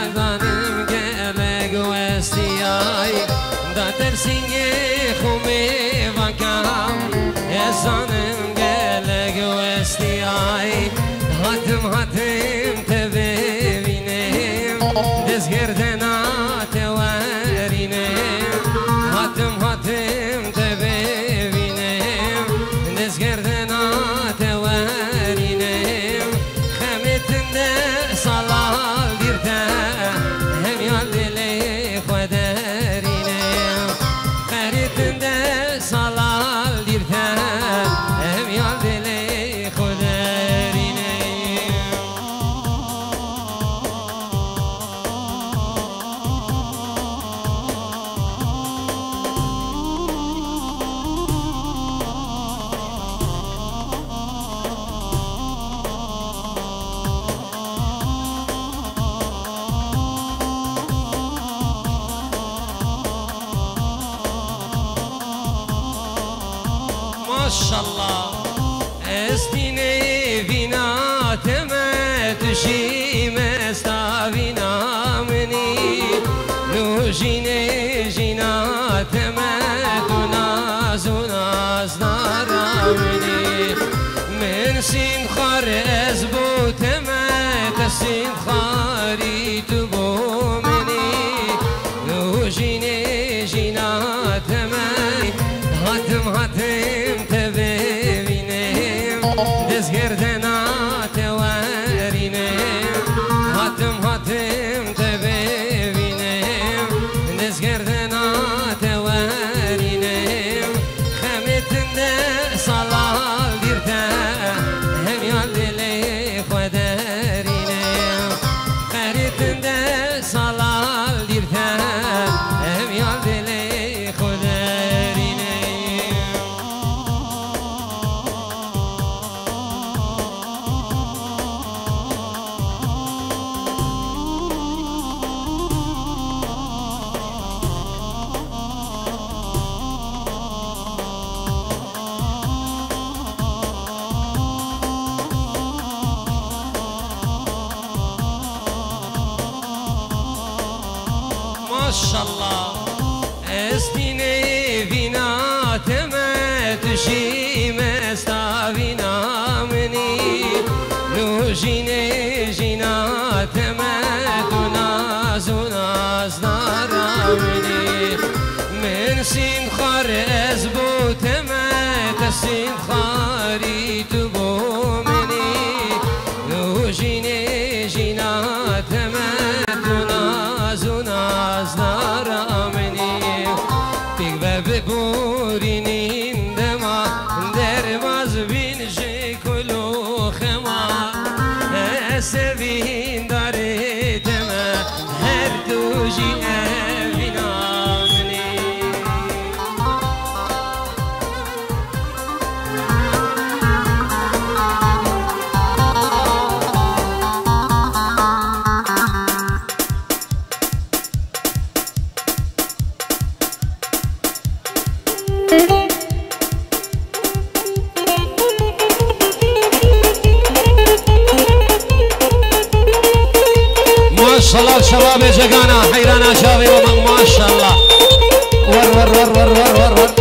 دانم گلگ وستیای دادر سینگی خومی وکم ازانم گلگ وستیای هاتم تبینم دزگردنا تورینم هاتم تبینم دزگردنا تورینم خمتن در سالال دیرته هم یادلی خودرینم خمتن در سالال دیرته هم یادلی ماشالله استینه وینا تمتشیم استاوینا منی نوجینه جینا تمتوناز و نازدارامنی من سیم خار از بو تمت سیم خاری تو بو منی نوجینه جینا تمت هاتم تبینم دزگردنا تورینم هاتم تبینم دزگردنا تورینم خمتن در سالال دیرته هم یادلی خودرینم خمتن در سالال دیرته هم یادلی ماشالله استینه وینا تمتشیم استاوینا منی نوجینه جینا تمتوناز و نازدارامنی من سیم خار از بو تمت سیم خاری تو بو منی نوجینه جینا تمتوناز و نازدارامنی بیگ ببورینین دما درواز بین جکلو خما سوین داره دما هر دوجی اوینامنی ماشاءالله الشباب جگانا حیرانا شاوی و من ماشاءالله ور ور ور ور ور ور ور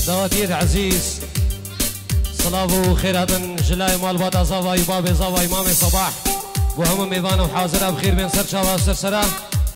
دواتير عزيز صلابو خير هدن جلاي مال بادا زاوي باب زاوي إمام صباح وهم ميوان وحاضر بخير بين سرشا وسرسرة